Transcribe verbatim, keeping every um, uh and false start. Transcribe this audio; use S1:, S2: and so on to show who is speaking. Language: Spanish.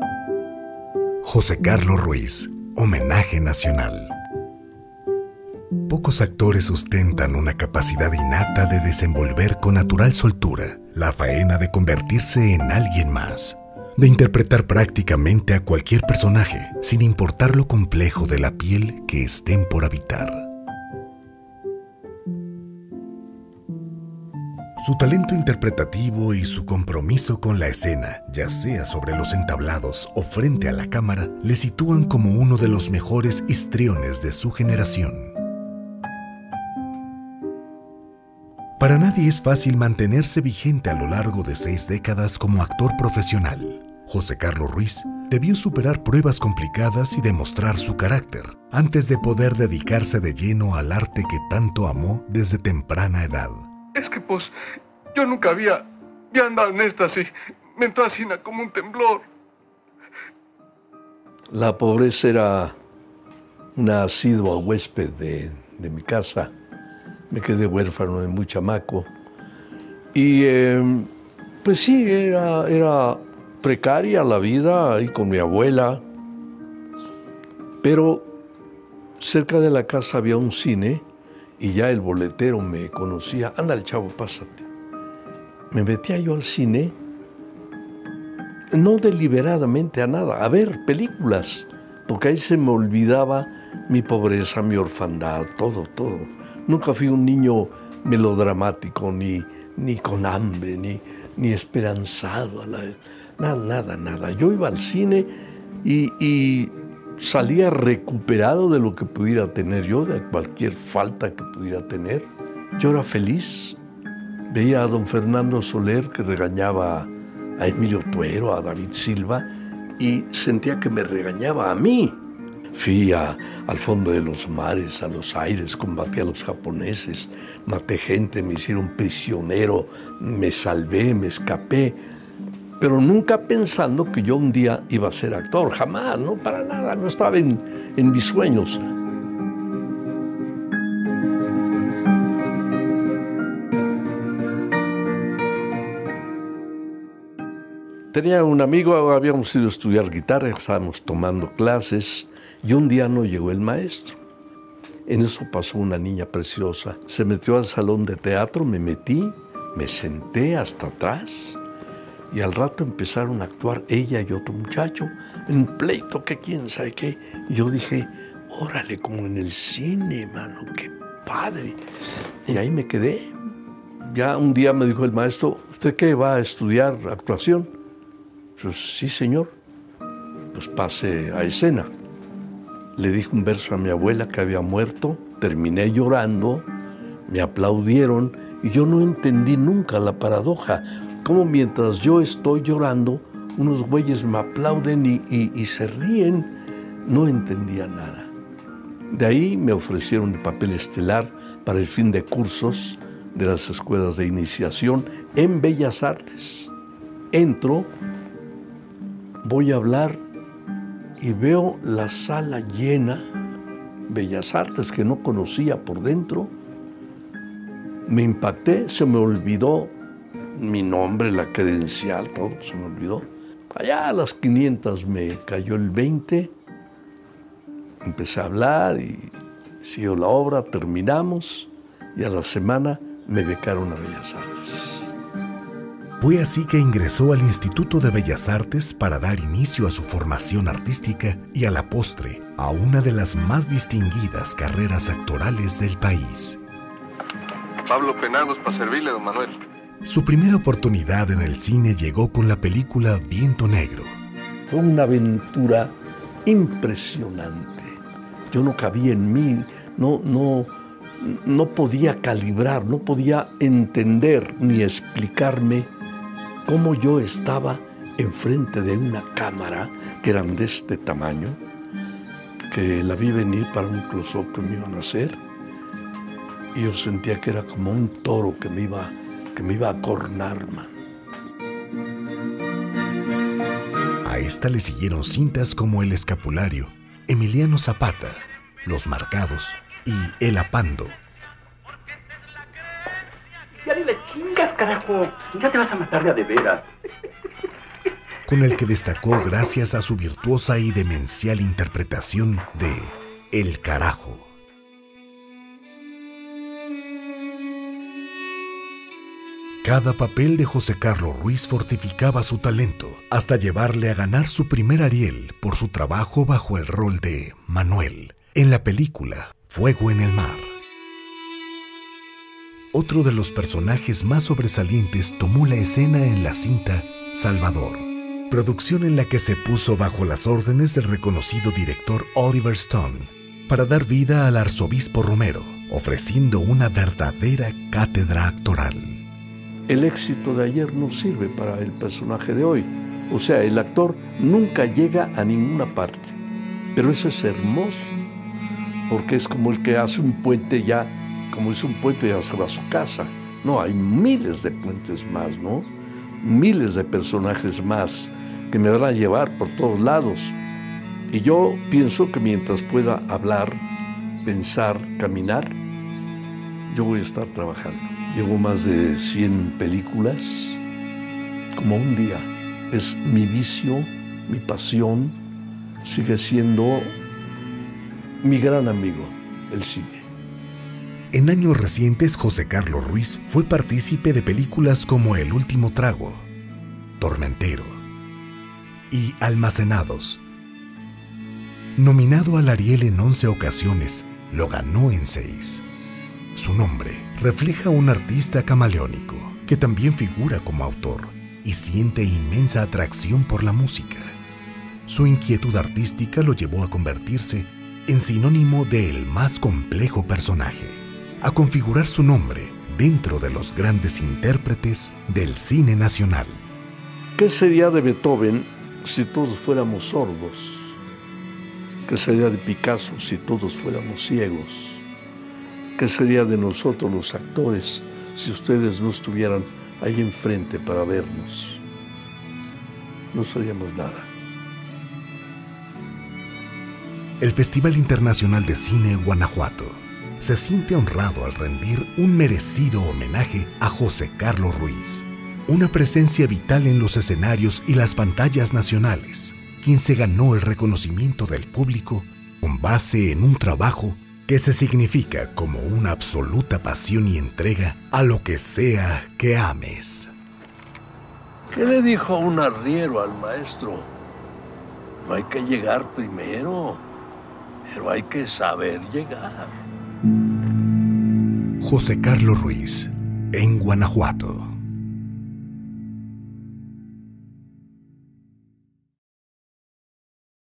S1: José Carlos Ruiz, homenaje nacional. Pocos actores ostentan una capacidad innata de desenvolver con natural soltura la faena de convertirse en alguien más, de interpretar prácticamente a cualquier personaje sin importar lo complejo de la piel que estén por habitar. Su talento interpretativo y su compromiso con la escena, ya sea sobre los entablados o frente a la cámara, le sitúan como uno de los mejores histriones de su generación. Para nadie es fácil mantenerse vigente a lo largo de seis décadas como actor profesional. José Carlos Ruiz debió superar pruebas complicadas y demostrar su carácter antes de poder dedicarse de lleno al arte que tanto amó desde temprana edad.
S2: Es que, pues, yo nunca había, había andado en esta así. Me entró así como un temblor.
S3: La pobreza era una asidua huésped de, de mi casa. Me quedé huérfano de muy chamaco. Y, eh, pues sí, era, era precaria la vida ahí con mi abuela. Pero cerca de la casa había un cine. Y ya el boletero me conocía. Ándale, chavo, pásate. Me metía yo al cine, no deliberadamente a nada, a ver películas, porque ahí se me olvidaba mi pobreza, mi orfandad, todo, todo. Nunca fui un niño melodramático, ni, ni con hambre, ni, ni esperanzado. A la, nada, nada, nada. Yo iba al cine y... y salía recuperado de lo que pudiera tener yo, de cualquier falta que pudiera tener. Yo era feliz. Veía a don Fernando Soler que regañaba a Emilio Tuero, a David Silva, y sentía que me regañaba a mí. Fui a, al fondo de los mares, a los aires, combatí a los japoneses, maté gente, me hicieron prisionero, me salvé, me escapé. Pero nunca pensando que yo un día iba a ser actor, jamás, no, para nada, no estaba en, en mis sueños. Tenía un amigo, habíamos ido a estudiar guitarra, estábamos tomando clases y un día no llegó el maestro. En eso pasó una niña preciosa, se metió al salón de teatro, me metí, me senté hasta atrás. Y al rato empezaron a actuar ella y otro muchacho en un pleito que quién sabe qué. Y yo dije, órale, como en el cine, mano, qué padre. Y ahí me quedé. Ya un día me dijo el maestro, ¿usted qué, va a estudiar actuación? Pues sí, señor. Pues pase a escena. Le dije un verso a mi abuela que había muerto, terminé llorando, me aplaudieron y yo no entendí nunca la paradoja. Como mientras yo estoy llorando, unos güeyes me aplauden y, y, y se ríen. No entendía nada. De ahí me ofrecieron el papel estelar para el fin de cursos de las escuelas de iniciación en Bellas Artes. Entro, voy a hablar y veo la sala llena, Bellas Artes que no conocía por dentro. Me impacté, se me olvidó mi nombre, la credencial, todo se me olvidó. Allá a las quinientas me cayó el veinte, empecé a hablar y siguió la obra, terminamos y a la semana me becaron a Bellas Artes.
S1: Fue así que ingresó al Instituto de Bellas Artes para dar inicio a su formación artística y a la postre a una de las más distinguidas carreras actorales del país.
S2: Pablo Penagos para servirle, don Manuel.
S1: Su primera oportunidad en el cine llegó con la película Viento Negro.
S3: Fue una aventura impresionante. Yo no cabía en mí, no, no, no podía calibrar, no podía entender ni explicarme cómo yo estaba enfrente de una cámara que eran de este tamaño, que la vi venir para un close-up que me iban a hacer. Y yo sentía que era como un toro que me iba, que me iba a cornar, man.
S1: A esta le siguieron cintas como El Escapulario, Emiliano Zapata, Los Marcados y El Apando.
S4: Ya ni le chingas, carajo. Ya te vas a matar de a de veras.
S1: con el que destacó gracias a su virtuosa y demencial interpretación de El Carajo. Cada papel de José Carlos Ruiz fortificaba su talento hasta llevarle a ganar su primer Ariel por su trabajo bajo el rol de Manuel en la película Fuego en el Mar. Otro de los personajes más sobresalientes tomó la escena en la cinta Salvador, producción en la que se puso bajo las órdenes del reconocido director Oliver Stone para dar vida al arzobispo Romero, ofreciendo una verdadera cátedra actoral.
S3: El éxito de ayer no sirve para el personaje de hoy. O sea, el actor nunca llega a ninguna parte. Pero eso es hermoso, porque es como el que hace un puente ya, como es un puente ya se va a su casa. No, hay miles de puentes más, ¿no? Miles de personajes más que me van a llevar por todos lados. Y yo pienso que mientras pueda hablar, pensar, caminar, yo voy a estar trabajando. Llevo más de cien películas, como un día. Es mi vicio, mi pasión, sigue siendo mi gran amigo, el cine.
S1: En años recientes, José Carlos Ruiz fue partícipe de películas como El Último Trago, Tormentero y Almacenados. Nominado al Ariel en once ocasiones, lo ganó en seis. Su nombre refleja a un artista camaleónico que también figura como autor y siente inmensa atracción por la música. Su inquietud artística lo llevó a convertirse en sinónimo del más complejo personaje, a configurar su nombre dentro de los grandes intérpretes del cine nacional.
S3: ¿Qué sería de Beethoven si todos fuéramos sordos? ¿Qué sería de Picasso si todos fuéramos ciegos? ¿Qué sería de nosotros los actores si ustedes no estuvieran ahí enfrente para vernos? No seríamos nada.
S1: El Festival Internacional de Cine Guanajuato se siente honrado al rendir un merecido homenaje a José Carlos Ruiz, una presencia vital en los escenarios y las pantallas nacionales, quien se ganó el reconocimiento del público con base en un trabajo que se significa como una absoluta pasión y entrega a lo que sea que ames.
S3: ¿Qué le dijo un arriero al maestro? No hay que llegar primero, pero hay que saber llegar.
S1: José Carlos Ruiz, en Guanajuato.